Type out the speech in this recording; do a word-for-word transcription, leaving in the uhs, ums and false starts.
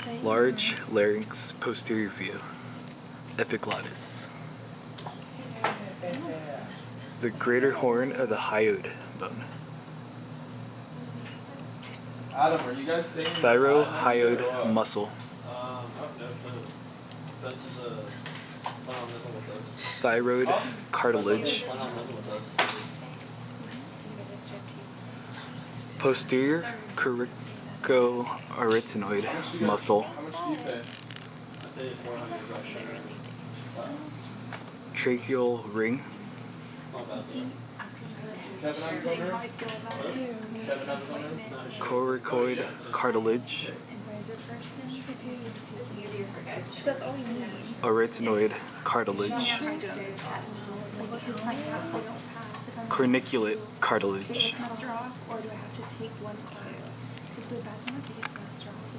Large larynx posterior view. Epiglottis. The greater horn of the hyoid bone. Adam, are you guys staying? Thyrohyoid muscle. Um, no, no. This is a fun on living with us. Thyroid cartilage. Fun on living with us. Posterior coracoarytenoid muscle. How much do you pay? I paid four hundred bucks. Tracheal ring. It's not bad though. Kevin have his own room? Kevin have his own room? Coracoid cartilage. Because that's all we need. Arytenoid cartilage. Corniculate cartilage. Take a semester off, or do I have to take one class? Is the bad one to take a semester off?